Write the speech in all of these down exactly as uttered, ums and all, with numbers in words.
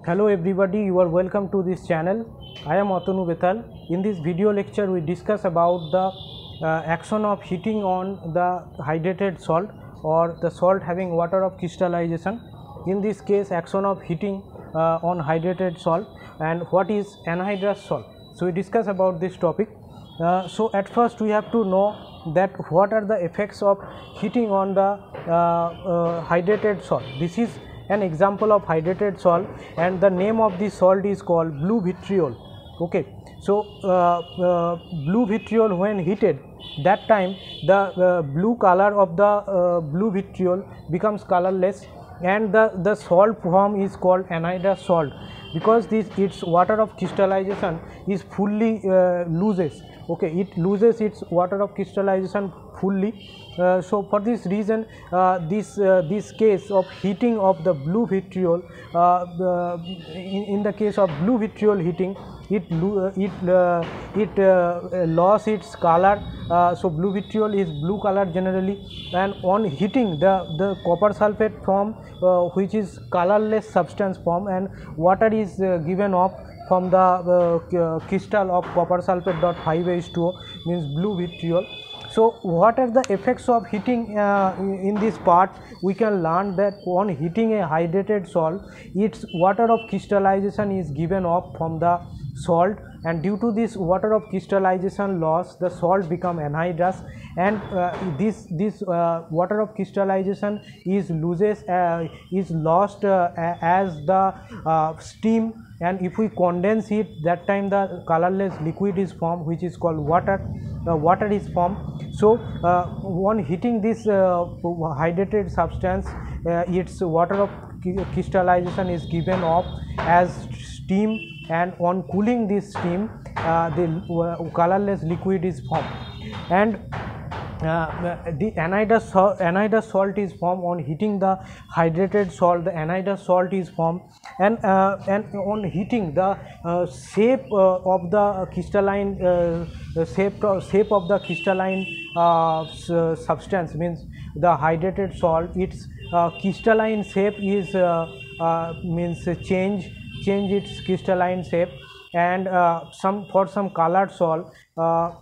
Hello everybody, you are welcome to this channel. I am Atanu Bethal. In this video lecture we discuss about the uh, action of heating on the hydrated salt or the salt having water of crystallization. In this case, action of heating uh, on hydrated salt and what is anhydrous salt. So we discuss about this topic. Uh, so at first we have to know that what are the effects of heating on the uh, uh, hydrated salt. This is an example of hydrated salt and the name of this salt is called blue vitriol. Okay, so uh, uh, blue vitriol, when heated, that time the uh, blue color of the uh, blue vitriol becomes colorless and the the salt form is called anhydrous salt, because this its water of crystallization is fully uh, loses. Okay, it loses its water of crystallization fully. Uh, so for this reason, uh, this uh, this case of heating of the blue vitriol, uh, the, in, in the case of blue vitriol heating, it uh, it uh, it uh, lost its color. Uh, so blue vitriol is blue color generally, and on heating the the copper sulfate form, uh, which is colorless substance form, and water is uh, given off from the uh, crystal of copper sulfate dot five H two O, means blue vitriol. So what are the effects of heating uh, in this part? We can learn that on heating a hydrated salt, its water of crystallization is given off from the salt, and due to this water of crystallization loss, the salt become anhydrous, and uh, this this uh, water of crystallization is loses uh, is lost uh, as the uh, steam, and if we condense it, that time the colorless liquid is formed, which is called water. The water is formed. So uh, on heating this uh, hydrated substance, uh, its water of crystallization is given off as steam, and on cooling this steam, uh, the uh, colorless liquid is formed, and Uh, the anhydrous salt, anhydrous salt is formed on heating the hydrated salt. The anhydrous salt is formed, and uh, and on heating the uh, shape uh, of the crystalline uh, shape shape of the crystalline uh, substance, means the hydrated salt, its uh, crystalline shape is uh, uh, means change change its crystalline shape, and uh, some for some colored salt, uh,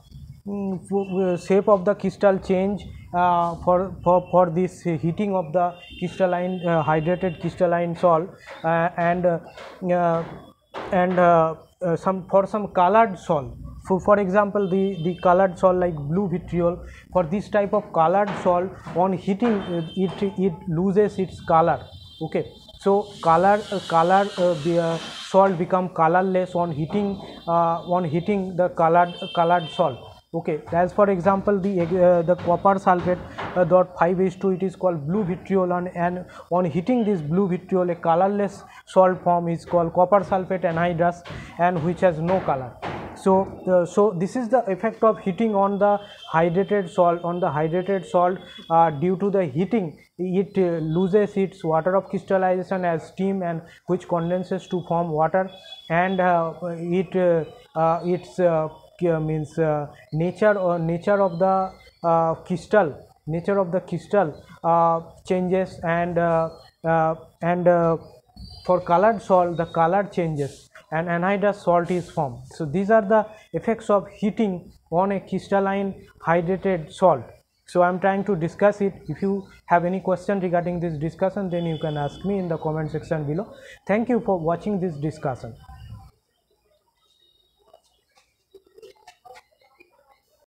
shape of the crystal change uh, for, for for this heating of the crystalline uh, hydrated crystalline salt, uh, and uh, uh, and uh, uh, some for some colored salt. For, for example, the the colored salt like blue vitriol, for this type of colored salt, on heating it it loses its color. Okay, so color uh, color uh, the uh, salt become colorless on heating uh, on heating the colored uh, colored salt. Okay, as for example, the uh, the copper sulfate uh, dot five H two, it is called blue vitriol, and, and on heating this blue vitriol, a colorless salt form is called copper sulfate anhydrous, and which has no color. So uh, so this is the effect of heating on the hydrated salt. On the hydrated salt, uh, due to the heating, it uh, loses its water of crystallization as steam, and which condenses to form water, and uh, it uh, uh, it's uh, means uh, nature or nature of the uh, crystal nature of the crystal uh, changes, and uh, uh, and uh, for colored salt, the color changes and anhydrous salt is formed. So these are the effects of heating on a crystalline hydrated salt. So I am trying to discuss it. If you have any question regarding this discussion, then you can ask me in the comment section below. Thank you for watching this discussion.